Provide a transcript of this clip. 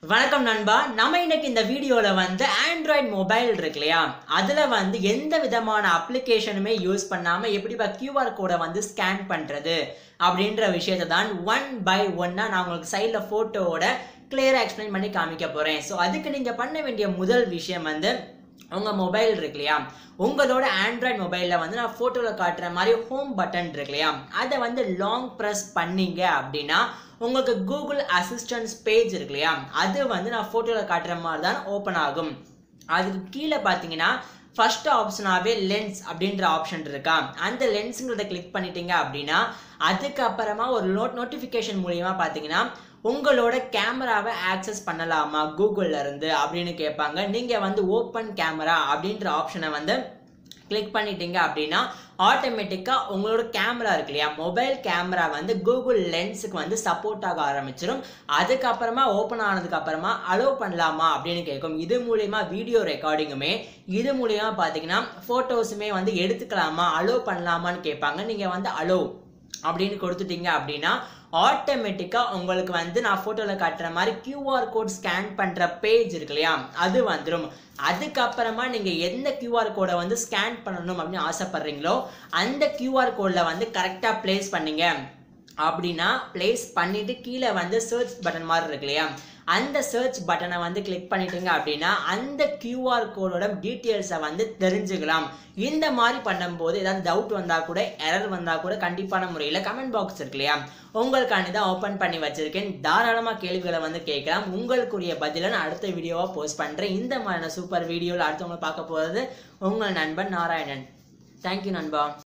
வணக்கம் நண்பா. நம்ம இன்னைக்கு இந்த வீடியோல ஆண்ட்ராய்டு மொபைல் இருக்கு இல்லையா, அதுல எந்த விதமான அப்ளிகேஷனுமே யூஸ் பண்ணாம எப்படி QR கோடை ஸ்கேன் பண்றது அப்படின்ற விஷயத்தை தான் ஒன் பை ஒன்னா நான் உங்களுக்கு சைட்ல போட்டோவோட கிளியரா எக்ஸ்பிளைன் பண்ணி காமிக்க போறேன். ஸோ அதுக்கு நீங்க பண்ண வேண்டிய முதல் விஷயம் உங்க மொபைல் இருக்கு இல்லையா, உங்களோட ஆண்ட்ராய்டு மொபைல்ல நான் போட்டோல காட்டுற மாதிரி ஹோம் பட்டன் இருக்கு இல்லையா, அதை லாங் பிரஸ் பண்ணீங்க அப்படின்னா உங்களுக்கு கூகுள் அசிஸ்டன்ஸ் பேஜ் இருக்கு இல்லையா, அது நான் போட்டோல காட்டுற மாதிரி தான் ஓப்பன் ஆகும். அதுக்கு கீழே பார்த்தீங்கன்னா ஃபர்ஸ்ட் ஆப்ஷனாகவே லென்ஸ் அப்படின்ற ஆப்ஷன் இருக்கா, அந்த லென்ஸுங்கிறத கிளிக் பண்ணிட்டீங்க அப்படின்னா அதுக்கப்புறமா ஒரு நோட்டிஃபிகேஷன் மூலியமா பார்த்தீங்கன்னா உங்களோட கேமராவை ஆக்சஸ் பண்ணலாமா கூகுள்ல இருந்து அப்படின்னு கேட்பாங்க. நீங்க ஓப்பன் கேமரா அப்படின்ற ஆப்ஷனை கிளிக் பண்ணிட்டீங்க அப்படின்னா ஆட்டோமேட்டிக்கா உங்களோட கேமரா இருக்கு இல்லையா, மொபைல் கேமரா கூகுள் லென்ஸுக்கு சப்போர்ட் ஆக ஆரம்பிச்சிடும். அதுக்கப்புறமா ஓப்பன் ஆனதுக்கு அப்புறமா அலோவ் பண்ணலாமா அப்படின்னு கேட்கும். இது மூலியமா வீடியோ ரெக்கார்டிங்குமே, இது மூலியமா பார்த்தீங்கன்னா போட்டோஸுமே எடுத்துக்கலாமா அலோவ் பண்ணலாமான்னு கேட்பாங்க. நீங்க அலோவ் அப்படின்னு கொடுத்துட்டீங்க அப்படின்னா ஆட்டோமேட்டிக்கா உங்களுக்கு நான் போட்டோல காட்டுற மாதிரி QR கோட் ஸ்கேன் பண்ற பேஜ் இருக்கு இல்லையா, அது வந்துடும். அதுக்கப்புறமா நீங்க எந்த QR கோடை ஸ்கேன் பண்ணணும் அப்படின்னு ஆசைப்படுறீங்களோ அந்த QR கோட்ல கரெக்டா பிளேஸ் பண்ணீங்க அப்படின்னா பிளேஸ் பண்ணிட்டு கீழே சர்ச் பட்டன் மாதிரி இருக்கு இல்லையா, அந்த சர்ச் பட்டனை கிளிக் பண்ணிட்டீங்க அப்படின்னா அந்த QR கோடோட டீட்டெயில்ஸை தெரிஞ்சுக்கலாம். இந்த மாதிரி பண்ணும்போது ஏதாவது டவுட் வந்தா கூட எரர் வந்தா கூட கண்டிப்பான முறையில் கமெண்ட் பாக்ஸ் இருக்கு இல்லையா, உங்களுக்காண்டி தான் ஓப்பன் பண்ணி வச்சிருக்கேன். தாராளமாக கேள்விகளை கேட்கலாம். உங்களுக்குரிய பதிலை நான் அடுத்த வீடியோவா போஸ்ட் பண்றேன். இந்த மாதிரியான சூப்பர் வீடியோவில் அடுத்தவங்களை பார்க்க போறது உங்கள் நண்பன் நாராயணன். தேங்க்யூ நண்பா.